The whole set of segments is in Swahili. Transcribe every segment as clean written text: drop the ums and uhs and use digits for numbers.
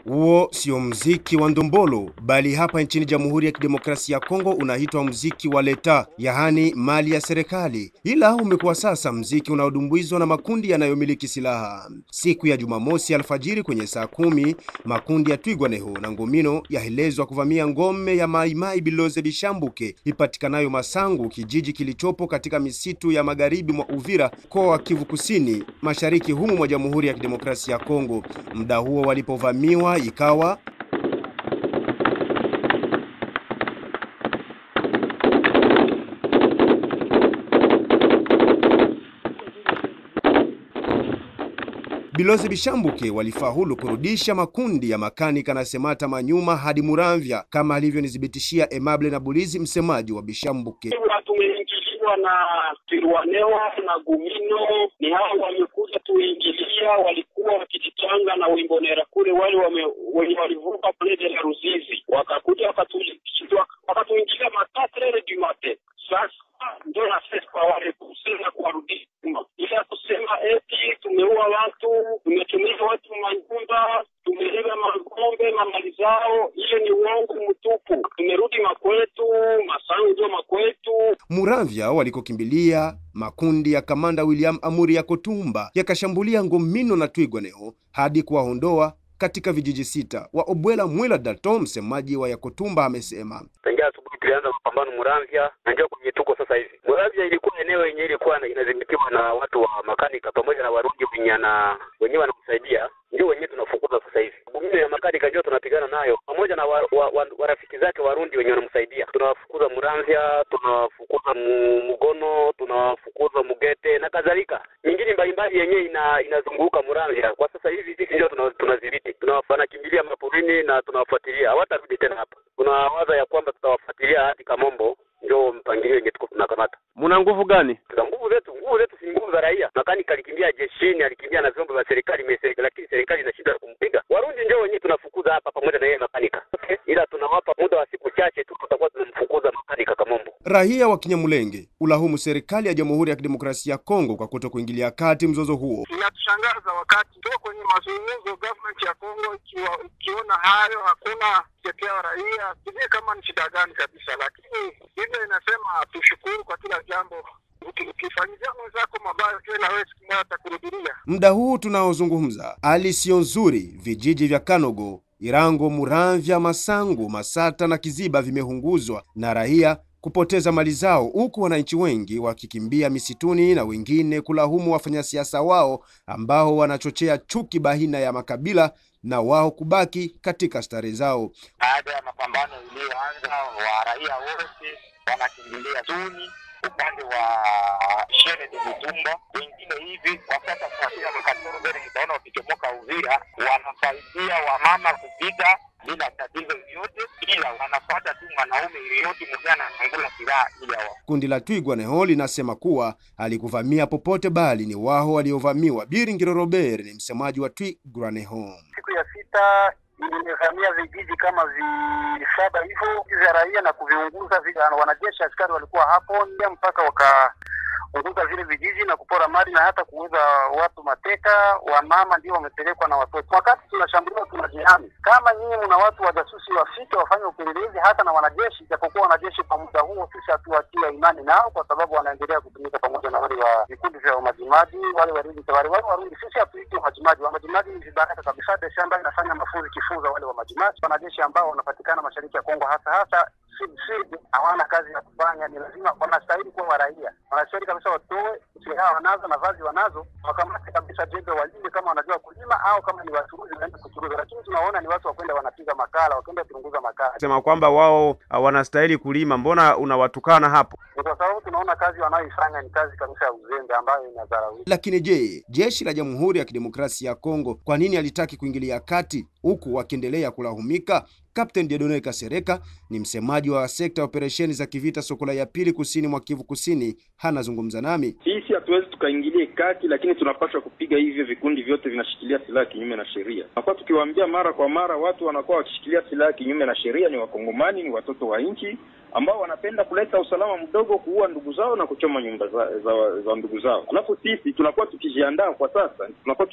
Huo sio mziki wa ndombolo, bali hapa nchini Jamhuri ya Kidemokrasia ya Kongo unaitwa mziki wa leta, yaani mali ya serikali. Ila umekuwa sasa mziki unaodumbuizwa na makundi yanayomiliki silaha. Siku ya Jumamosi alfajiri kwenye saa 10, makundi ya Twigwaneho na Ngomino yaelezwa kuvamia ngome ya Maimai Biloze Bishambuke ipatikanayo Masangu, kijiji kilichopo katika misitu ya magharibi mwa Uvira, mkoa wa Kivu Kusini, mashariki humu mwa Jamhuri ya Kidemokrasia ya Kongo. Muda huo walipovamiwa ikawa Biloze Bishambuke walifaulu kurudisha makundi ya makanika na Semata Manyuma hadi Muramvya, kama alivyonithibitishia Emable na Bulizi, msemaji wa Bishambuke. Tumeingiliwa na Twigwaneho na Ngomino, ni hao wamekuja tuingilia, walikuwa wakijitanga na Wimbonera kule, wale wenye walivuka plede la Ruzizi wakakuja wakatuingilia matatrele du matin. Sasa ndio na sasa wale kusema kuwarudisha nyuma, ila kusema eti tumeua watu, tumetumia watu manyumba, tumeliba magombe na mali zao, hiyo ni uongo mtupu. Tumerudi makwetu, Masangu ndio makwetu. Muramvya walikokimbilia makundi ya kamanda William Amuri ya Kotumba yakashambulia Ngomino na Twigwaneho hadi kuwaondoa katika vijiji 6. Wa Obwela Mwela Dato, msemaji wa Yakotumba, amesema tangia asubuhi tulianza mapambano Muramvya na ndio kwenye tuko sasa hivi. Muramvya ilikuwa eneo yenyewe ilikuwa inadhibitiwa na watu wa makanika pamoja na Warundi wenyewe wanamsaidia, ndio wenyewe tunafukuza sasa hivi. Ngomino ya makanika ndio tunapigana nayo pamoja na warafiki zake Warundi wenyewe wanamsaidia. Tunawafukuza Muramvya, tunawafukuza Mugono, tunawafukuza Mugete na kadhalika. Nyingine mbalimbali yenyewe inazunguka Muramvya. Kwa sasa hivi sisi ndio tunadhibiti. Tunawafanya maporini na tunawafuatilia. Hawatarudi tena hapa. Tunawaza ya kwamba tutawafuatilia hadi Kamombo, ndio mpangilio yenyewe tuko tunakamata. Muna nguvu gani? Nguvu zetu si nguvu za raia. Makanika alikimbia jeshini, alikimbia na vyombo vya serikali, lakini serikali inashinda kumpiga. Warundi ndio wenyewe tunafukuza hapa pamoja na yeye makanika. Okay. Ila tunawapa muda wa siku chache tu tutakuwa tunamfukuza makanika Kamombo. Raia wa Kinyamulenge ulahumu serikali ya Jamhuri ya Kidemokrasia ya Kongo kwa kutokuingilia kati mzozo huo. Inatushangaza wakati tuko kwenye mazungumzo, government ya Kongo ikiona hayo hakuna kutetea raia, sijui kama ni shida gani kabisa, lakini hivyo inasema tushukuru kwa kila jambo. Ukifanyia mwenzako mabaya tena wewe siku moja atakurudia. Muda huu tunaozungumza hali sio nzuri. Vijiji vya Kanogo, Irango, Muramvya, Masangu, Masata na Kiziba vimehunguzwa na raia kupoteza mali zao, huku wananchi wengi wakikimbia misituni na wengine kulahumu wafanyasiasa wao ambao wanachochea chuki baina ya makabila na wao kubaki katika stare zao. Baada ya mapambano iliyoanza, wa raia wote wanakimbilia zoni upande wa Shene de Mutumba, wengine hivi kwa sasa tunasema mkatoro mbele nitaona wakichomoka Uvira, wanasaidia wamama kupita bila tatizo yoyote, ila wanafuata tu mwanaume yoyote mjana anangula silaha ili hao. Kundi la Twigwaneho linasema kuwa alikuvamia popote bali ni wao waliovamiwa. Biringiro Robert ni msemaji wa Twigwaneho. Siku ya 6 imevamia vijiji kama 7 hivyo za raia na kuviunguza. Wanajeshi askari walikuwa hapo ndio mpaka wakaunguza vile vijiji na kupora mali na hata kuuza watu mateka. Wamama ndio wamepelekwa na watoto. Wakati tunashambuliwa tunajihami. Kama nyinyi mna watu wajasusi wafike wafanye upelelezi hata na wanajeshi, japokuwa wanajeshi kwa muda huo sisi hatuatia imani nao kwa sababu wanaendelea kutumika pamoja na wale wa vikundi vya majimaji, wale Warundi tawari, wale Warundi sisi hatuiti majimaji. Majimaji ni vibaraka kabisa. Desemba inafanya mafunzo kifunza wale wa majimaji. Wanajeshi ambao wanapatikana mashariki ya Kongo hasa hawana kazi ya kufanya, ni lazima wanastahili kuwa raia. Wanastahili kabisa watoe silaha wanazo na vazi wanazo, wakamate kabisa jembe walime kama wanajua kulima au kama ni wachuruzi waende kuchuruza. Lakini tunaona ni watu wakwenda wanapiga makala, wakwenda kuchunguza makala. Sema kwamba wao wanastahili kulima, mbona unawatukana hapo? Kwa sababu tunaona kazi wanayoifanya ni kazi kabisa ya uzembe ambayo inadharau. Lakini je, jeshi la Jamhuri ya Kidemokrasia ya Kongo kwa nini halitaki kuingilia kati huku wakiendelea kulahumika? Captain Dieudonne Kasereka ni msemaji wa sekta operesheni za kivita Sokola ya pili kusini mwa Kivu Kusini, hanazungumza nami. Sisi hatuwezi tukaingilie kati, lakini tunapaswa kupiga hivyo vikundi vyote vinashikilia silaha kinyume na sheria. Kwa tukiwaambia mara kwa mara watu wanakuwa wakishikilia silaha kinyume na sheria ni wakongomani, ni watoto wa nchi, ambao wanapenda kuleta usalama mdogo, kuua ndugu zao na kuchoma nyumba za ndugu zao. Alafu sisi tunakuwa tukijiandaa kwa sasa,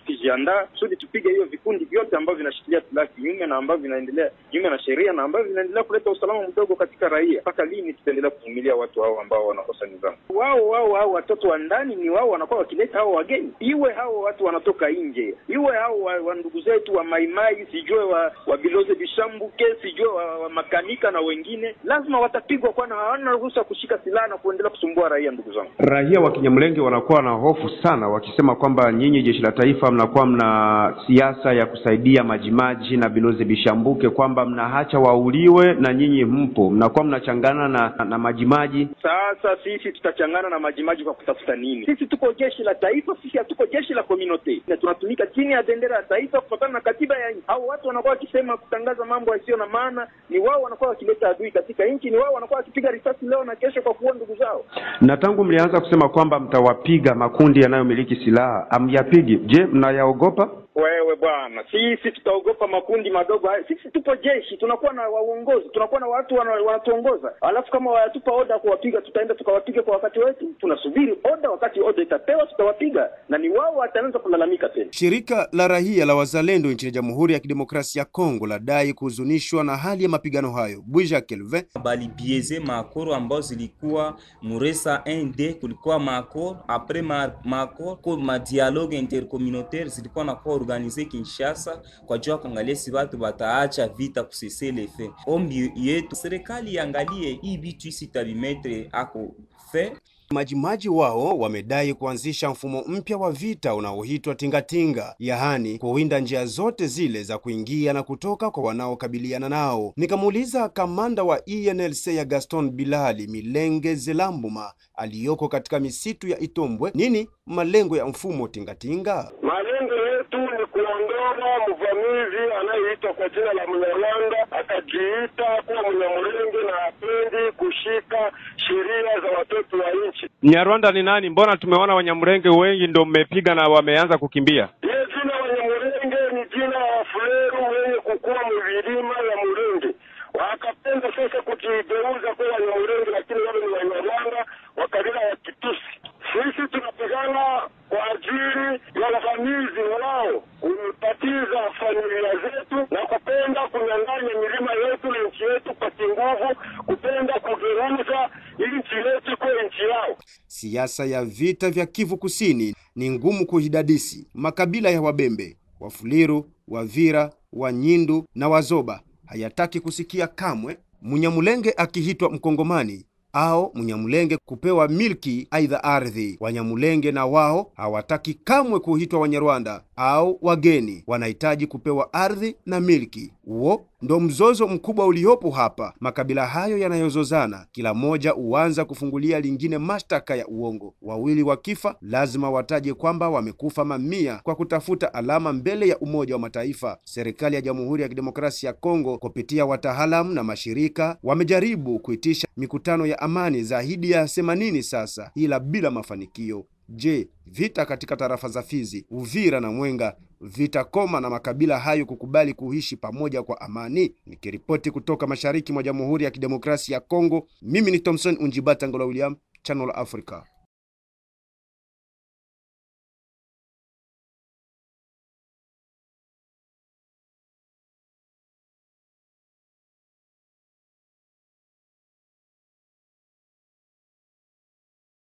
kusudi tupige hiyo vikundi vyote ambavyo vinashikilia silaha kinyume na ambavyo vinaendelea kinyume na sheria na ambavyo vinaendelea kuleta usalama mdogo katika raia. Mpaka lini tutaendelea kuvumilia watu hao ambao wanakosa nidhamu? Wao watoto wa ndani ni wao wanakuwa wakileta hao wageni, iwe hao watu wanatoka nje, iwe hao wa ndugu zetu wa Maimai, sijue wa Biloze Bishambuke, sijue wa Makanika na wengine, lazima watapigwa, kwani hawana ruhusa kushika silaha na kuendelea kusumbua raia. Ndugu zangu, raia wa Kinyamulenge wanakuwa na hofu sana, wakisema kwamba nyinyi jeshi la taifa mnakuwa mna siasa ya kusaidia Majimaji na Biloze Bishambuke, kwamba mnaacha wauliwe na nyinyi mnakuwa mnachangana na Majimaji. Sasa sisi tutachangana na Majimaji kwa kutafuta nini? Sisi tuko jeshi la taifa, sisi hatuko jeshi la community, na tunatumika chini ya bendera ya taifa kufuatana na katiba ya nchi. Hao watu wanakuwa wakisema kutangaza mambo yasiyo na maana, ni wao wanakuwa wakileta adui katika nchi, ni wao wanakuwa wakipiga risasi leo na kesho kwa kuua ndugu zao. Na tangu mlianza kusema kwamba mtawapiga makundi yanayomiliki silaha, amyapigi, je, mnayaogopa? Wewe bwana, sisi tutaogopa makundi madogo? Sisi tupo jeshi, tunakuwa na waongozi, tunakuwa na watu wanatuongoza. Alafu kama watupa oda kuwapiga, tutaenda tukawapiga kwa wakati wetu. Tunasubiri oda, wakati oda itapewa tutawapiga, na ni wao wataanza kulalamika tena. Shirika la raia la wazalendo nchini Jamhuri ya Kidemokrasia ya Kongo ladai kuhuzunishwa na hali ya mapigano hayo. Bwija Kelvin: bali bieze makoro ambao zilikuwa Muresa 1D, kulikuwa makoro après makoro kwa dialogue intercommunautaire zilikuwa na organize Kinshasa kwa jua kuangalia si watu bataacha vita kusese lefe. Ombi yetu serikali iangalie hii bitu isitabimetre ako fe. Majimaji wao wamedai kuanzisha mfumo mpya wa vita unaoitwa tingatinga, yaani kuwinda njia zote zile za kuingia na kutoka kwa wanaokabiliana nao. Nikamuuliza kamanda wa ENLC ya Gaston Bilali Milenge Zelambuma aliyoko katika misitu ya Itombwe, nini malengo ya mfumo tingatinga? Malengo yetu ni kuondoa mvamizi anayeitwa kwa jina la Mnyarwanda, akajiita kuwa Mnyamulenge na apendi kushika sheria za watoto wa nchi. Mnyarwanda ni nani? Mbona tumeona Wanyamulenge wengi ndio mmepiga na wameanza kukimbia? Ile jina Wanyamulenge ni jina wa Fuleru wenye kukua mvilima ya Mulenge. Wakapenda sasa kujigeuza kwa Wanyamulenge, lakini wale ni Wanyarwanda wa kabila ya Kitusi. Sisi tunapigana kwa ajili ya wavamizi wao kutatiza familia zetu na kupenda kunyang'anya milima yetu na nchi yetu kwa nguvu, kupenda kugeuza nchi yetu kwa nchi yao. Siasa ya vita vya Kivu Kusini ni ngumu kuhidadisi. Makabila ya Wabembe, Wafuliru, Wavira, Wanyindu na Wazoba hayataki kusikia kamwe Munyamulenge akihitwa Mkongomani au Munyamulenge kupewa milki aidha ardhi. Wanyamulenge na wao hawataki kamwe kuhitwa Wanyarwanda au wageni, wanahitaji kupewa ardhi na milki. Huo ndo mzozo mkubwa uliopo hapa. Makabila hayo yanayozozana, kila moja uanza kufungulia lingine mashtaka ya uongo. Wawili wakifa lazima wataje kwamba wamekufa mamia kwa kutafuta alama mbele ya Umoja wa Mataifa. Serikali ya Jamhuri ya Kidemokrasia ya Kongo kupitia wataalamu na mashirika wamejaribu kuitisha mikutano ya amani zaidi ya 80 sasa, ila bila mafanikio. Je, vita katika tarafa za Fizi, Uvira na Mwenga vitakoma na makabila hayo kukubali kuishi pamoja kwa amani? Nikiripoti kutoka mashariki mwa Jamhuri ya Kidemokrasia ya Kongo, mimi ni Thompson Unjibata Ngola William, Channel Africa.